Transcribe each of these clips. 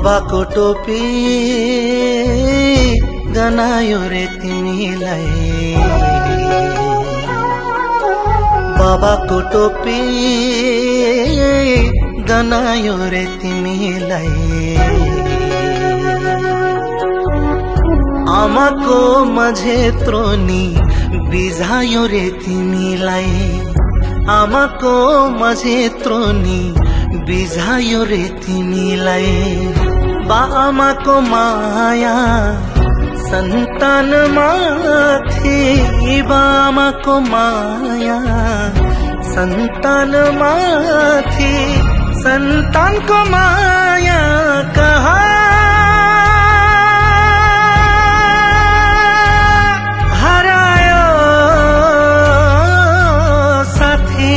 बाबाको टोपी गनायो रे तिमीलाई, बाबाको टोपी गनायो रे तिमीलाई। आमाको मझेत्रो नि बिझायो रे तिमीलाई, आमाको मझेत्रो नि बिझायो रे तिमीलाई। बाआमाको माया सन्तान माथि, बाआमाको माया सन्तान माथि, सन्तानको माया कहाँ हरायो साथी,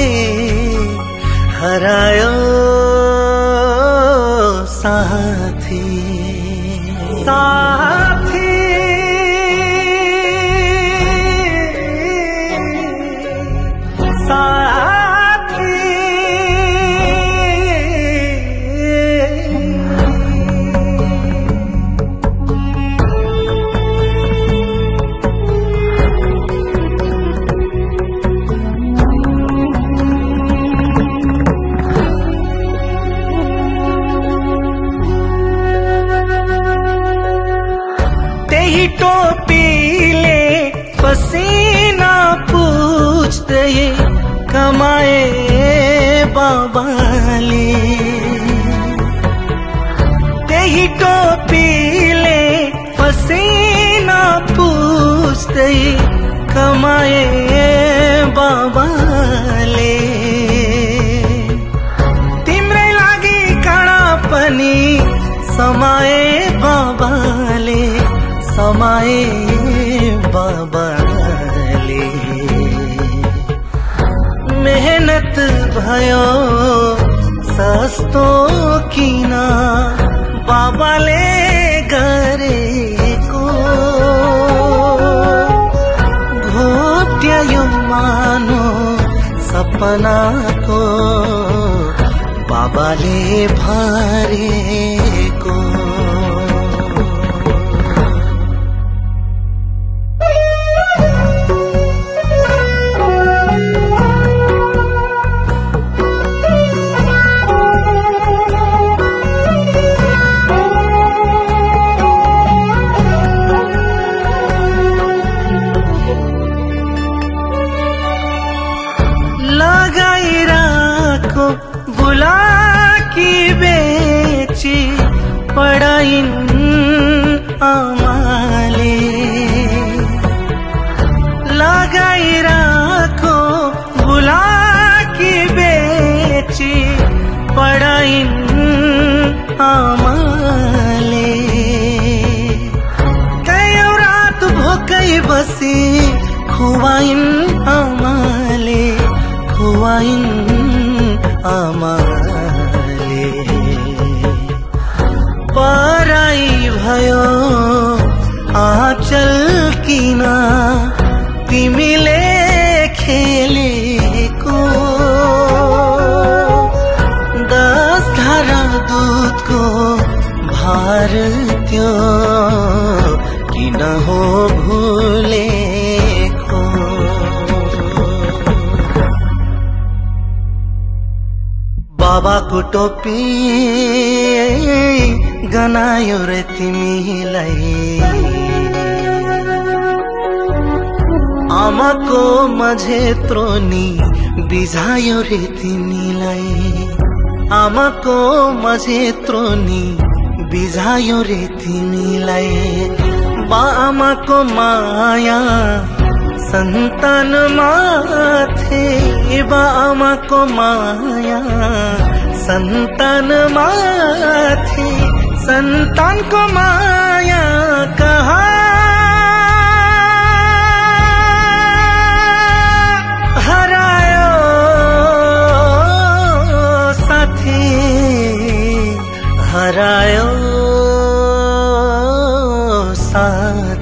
हरायो साथी, साथी। टोपीले पसीना पूछ्दै कमाए बाबाले, त्यही टोपीले पसीना पूछ्दै कमाए बाबाले। तिम्रै लागि काँडा पनि समाए बाबाले, समाए बाबाले। मेहनत भयो सस्तो किन बाबाले गरेको, घोट्यायो मानो सपनाको बाबाले भरेको। लगाइराको बुलाकी बेची पढाइन् आमाले, लगाइराको बुलाकी बेची पढाइन् आमाले। कयौं रात भोकै बसी खुवाइन् आमाले, खुवाइन् आमाले। पराई भयो आँचल किन तिमीले खेलेको, 10 धारा दुधको भार त्यो किन हो भुलेको। बाबाको टोपी गनायो रे तिमीलाई, आमाको मझेत्रो नि बिझायो रे तिमीलाई, आमाको मझेत्रो नि बिझायो रे तिमीलाई। बाआमाको माया सन्तान माथि, बाआमाको माया सन्तान माथि, सन्तानको माया कहाँ हरायो साथी, हरायो साथी।